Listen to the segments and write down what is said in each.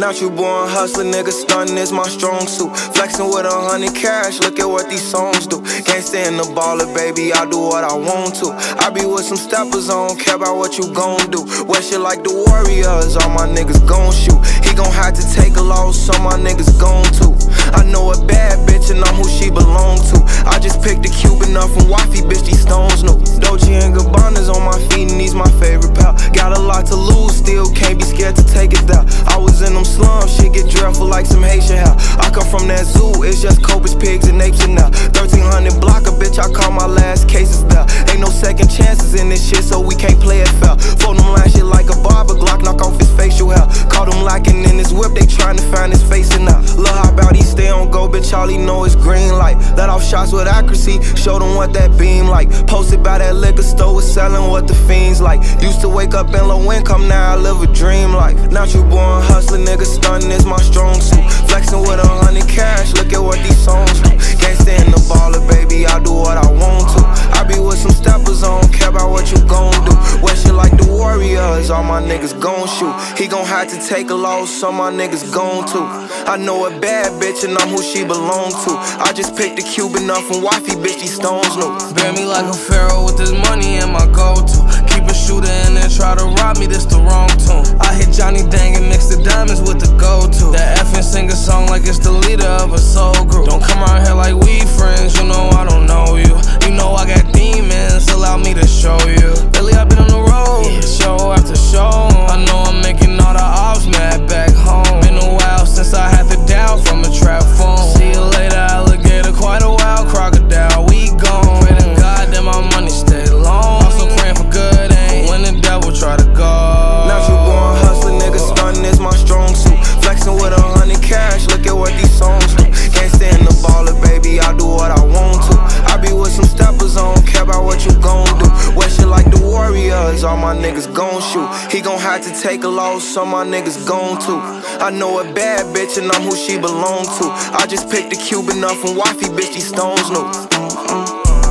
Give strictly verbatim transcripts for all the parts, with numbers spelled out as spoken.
Not you born hustling, nigga, stunning is my strong suit. Flexing with a hundred cash, look at what these songs do. Can't stand the baller, baby, I do what I want to. I be with some steppers, I don't care about what you gon' do. Wear shit like the Warriors, all my niggas gon' shoot. He gon' have to take a loss, so my niggas gon' too. I know a bad bitch and I'm who she belong to. I just picked a Cuban up from wifey, bitch, these stones new. Dolce and Gabbana's on my feet and these my favorite pal. Got a lot to lose, still can't be scared to take it down. I was in them slums, shit get dreadful like some Haitian hell. I come from that zoo, it's just cobras, pigs, and apes and now thirteen hundred block a bitch, I call my last cases there. Ain't no second chances in this shit, so we can't play it fair. Fold them line shit like a barber, Glock knock off his facial hair. Caught him lacking in his whip, they trying to find his face and now. Look how about he stay on go, bitch, all he know is green light. Let off shots with accuracy, show them what that beam like. Posted by that liquor store, was selling what the fiends like. Used to wake up in low income, now I live a dream life. Not you born hustling, nigga, stunning is my strong suit. Flexing with a hundred cash, look at what these songs do. Can't stand the baller, baby, I do what I want to. I be with some steppers, I don't care about what you gon' do. Wear shit like the Warriors, all my niggas gon' shoot. He gon' have to take a loss, so my niggas gon' too. I know a bad bitch and I'm who she belong to. I just picked a Cuban up from wifey, bitch, these stones new. Bear me like a pharaoh with this money in my go-to. Keep a shooter and then try to rob me, this the wrong tune. I hit Johnny Dang and mix the diamonds with the go-to. That F and sing a song like it's the leader of a soul group. Don't come around here like we friends, you know I don't know you. You know I got demons, allow me to show you. Lately I've been on the road, show after show. I know I'm making all the ops mad back home. Been a while since I had to down from a trap phone. See you later, alligator, quite a while, crocodile, we gone. Pray to God that my money stay long. Also praying for good aim when the devil try to go. Now you born hustling, nigga, stunning is my strong suit. Flexing with a hundred cash, look at what these songs do. Can't stand the baller, baby, I do what I want to. I be with some steppers, I don't care about what you gon' do. Wear shit like the Warriors, all my niggas gon' shoot. He gon' have to take a loss, so my niggas gon' too. I know a bad bitch and I'm who she belong to. I just picked a Cuban up from wifey, bitch, these stones new. Mm-mm.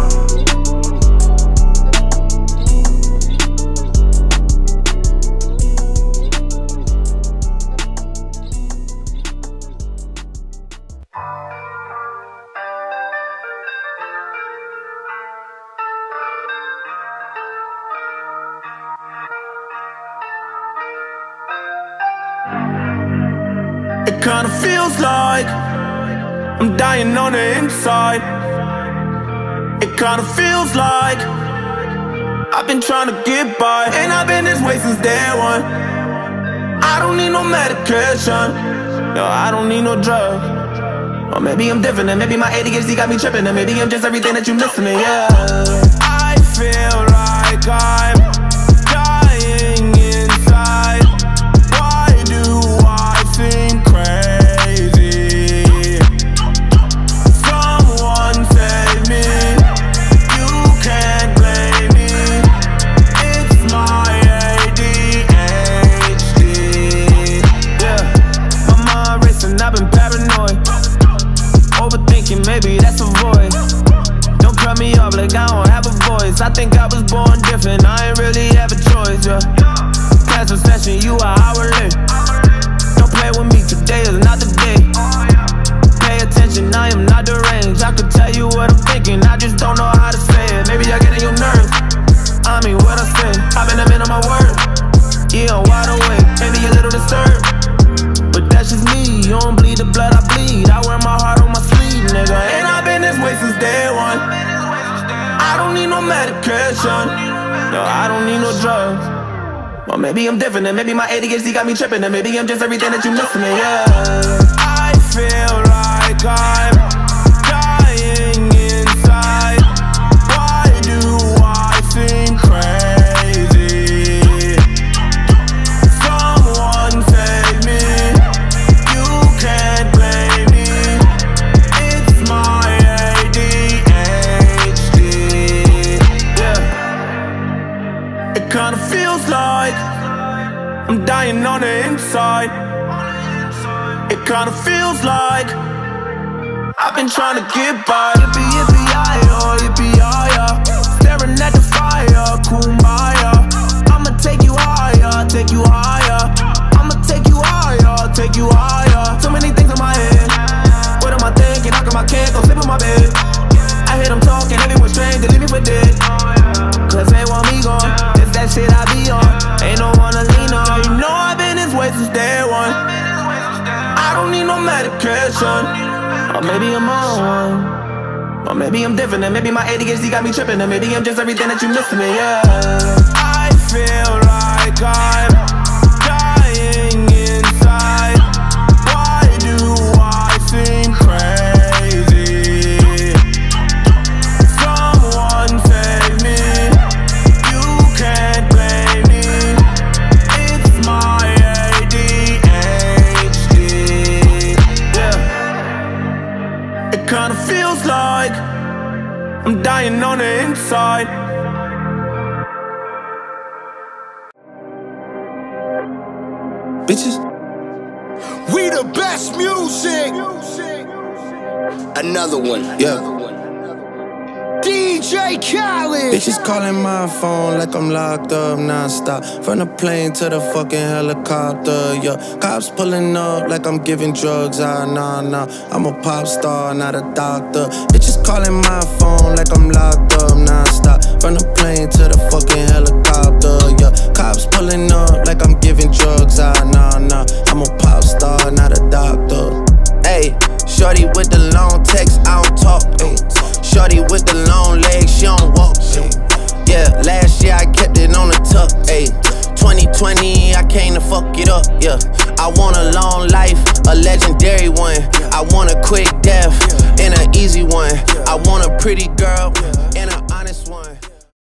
It kinda feels like I'm dying on the inside. It kinda feels like I've been trying to get by, and I've been this way since day one. I don't need no medication, no, I don't need no drug. Or maybe I'm different, and maybe my A D H D got me tripping, and maybe I'm just everything that you're missing, yeah. I feel like I'm dying inside. Why do I think crazy? Someone save me, you can't blame me. It's my A D H D. Yeah, my mind racing, I've been paranoid. Overthinking, maybe that's a void. Don't cut me off like I don't have a voice. I think I was born different, I ain't really have a choice, yeah. Past obsession, you are hourly. Don't play with me, today is not the day. Pay attention, I am not deranged. I could tell you what I'm thinking, I just don't know how to say it. Maybe I get in your nerves, I mean what I say. I've been a man of my word, yeah, I'm wide awake. Maybe a little disturbed, but that's just me. You don't bleed the blood I bleed, I wear my heart on my sleeve, nigga. And I've been this way since day one. I don't need no medication, no, I don't need no drugs. Or maybe I'm different, and maybe my A D H D got me tripping, and maybe I'm just everything that you're missing, yeah. I feel like I'm dying inside. Why do I think crazy? Someone save me, you can't blame me. It's my A D H D. Yeah. It kinda feels like I'm dying on the inside. It kinda feels like I've been trying to get by. Yippee, yippee, yi-yo, yippee, yi-yo. Staring at the fire, kumbaya. I'ma take you higher, take you higher. I'ma take you higher, take you Fuck him, I can't go sleep in my bed. I hear them talking, everyone strange, they leave me for dead. Cause they want me gone, it's that shit I be on. Ain't no one to lean on. You know I've been this way since day one. I don't need no medication. Or maybe I'm on one. Or maybe I'm different, and maybe my A D H D got me tripping, and maybe I'm just everything that you missing me, yeah. I feel like I'm dying inside. Why do I seem crazy? Someone save me. You can't blame me. It's my A D H D. Yeah. It kinda feels like I'm dying on the inside. Bitches, we the best music. Another one, yeah. D J Khaled. Bitches calling my phone like I'm locked up non-stop. From the plane to the fucking helicopter, yeah. Cops pulling up like I'm giving drugs, ah, nah, nah. I'm a pop star, not a doctor. Bitches calling my phone like I'm locked up non-stop. From the plane to the fucking helicopter, yeah. Cops pulling up like I'm giving drugs, ah, nah, nah. I'm a pop star, not a doctor. Ayy, shorty with the long text, I don't talk, ayy. Shorty with the long legs, she don't walk. Yeah, last year I kept it on the tuck. Ayy, twenty twenty, I came to fuck it up. Yeah, I want a long life, a legendary one. I want a quick death and an easy one. I want a pretty girl and a